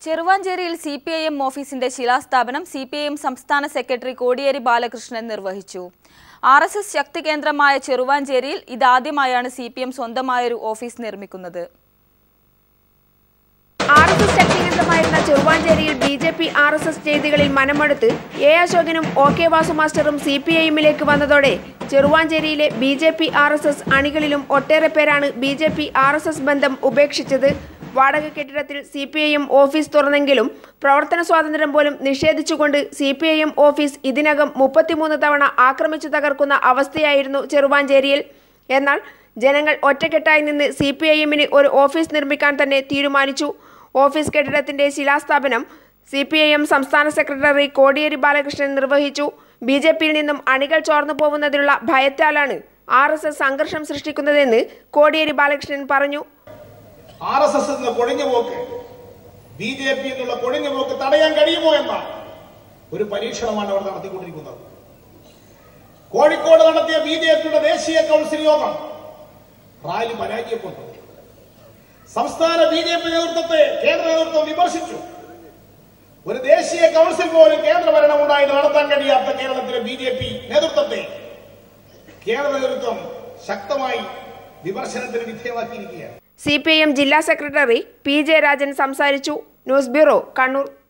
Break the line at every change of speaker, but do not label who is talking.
Cheruvancheryil CPIM ഓഫീസിന്റെ ശിലാസ്ഥാപനം CPIM സംസ്ഥാന സെക്രട്ടറി കോടിയേരി ബാലകൃഷ്ണൻ നിർവഹിച്ചു. RSS ശക്തി കേന്ദ്രമായ ചെറുവാഞ്ചേരിയിൽ ഇതാദ്യമായാണ് CPIM സ്വന്തമായ ഒരു ഓഫീസ് നിർമ്മിക്കുന്നത്.
RSS Shakti കേന്ദ്രമായിരുന്ന ചെറുവാഞ്ചേരിയിൽ BJP RSS ചെയ്തികളിൽ മനമെടുത്ത് A അശോകനും OK Vasu മാസ്റ്ററും CPIMലേക്ക് വന്നതോടെ ചെറുവാഞ്ചേരിയിലെ BJP RSS അണികളിലും ഒട്ടേറെ പേരാണ് BJP RSS ബന്ധം ഉപേക്ഷിച്ചത്. വാടക കെട്ടിടത്തിൽ CPIM ഓഫീസ് തുറന്നെങ്കിലും പ്രവർത്തന സ്വാതന്ത്ര്യം പോലും നിഷേധിച്ചുകൊണ്ട് CPIM ഓഫീസ് ഇതിനകം 33 തവണ ആക്രമിച്ചു തകർക്കുന്ന അവസ്ഥയായിരുന്നു ചെറുവാഞ്ചേരിയിൽ. എന്നാൽ ജനങ്ങൾ ഒറ്റക്കെട്ടായി നിന്ന് CPIMന് ഒരു ഓഫീസ് നിർമ്മിക്കാൻ തന്നെ തീരുമാനിച്ചു. ഓഫീസ് കെട്ടിടത്തിന്റെ ശിലാസ്ഥാപനം CPIM സംസ്ഥാന സെക്രട്ടറി കോടിയേരി ബാലകൃഷ്ണൻ നിർവഹിച്ചു. BJPയിൽ നിന്നും അണികൾ ചോർന്നു പോകുന്നതിലുള്ള ഭയത്താലാണ് RSS സംഘർഷം സൃഷ്ടിക്കുന്നതെന്ന് കോടിയേരി ബാലകൃഷ്ണൻ പറഞ്ഞു.
RSS എന്ന കൊഴിഞ്ഞുപോക്ക് BJP എന്നുള്ള കൊഴിഞ്ഞുപോക്ക് തടയാൻ കഴിയുമോ എന്ന ഒരു പരീക്ഷണമാണ് അവർ നടത്തിക്കൊണ്ടിരിക്കുന്നത്. കോഴിക്കോട് നടത്തിയ BJPയുടെ ദേശീയ കൗൺസിൽ യോഗം റാലി പരാജയപ്പെട്ടു. സംസ്ഥാന BJP നേതൃത്വത്തെ കേന്ദ്ര നേതൃത്വം വിമർശിച്ചു. ഒരു ദേശീയ കൗൺസിൽ പോലും കേന്ദ്ര ഭരണം ഉണ്ടായിട്ട് നടത്താൻ കഴിയാത്ത കേരളത്തിലെ BJP നേതൃത്വത്തെ കേന്ദ്ര നേതൃത്വം ശക്തമായി വിമർശനത്തിന് വിധേയമാക്കിയിരിക്കുകയാണ്.
CPIM ജില്ലാ സെക്രട്ടറി P. ജയരാജൻ സംസാരിച്ചു. News bureau, Kannur.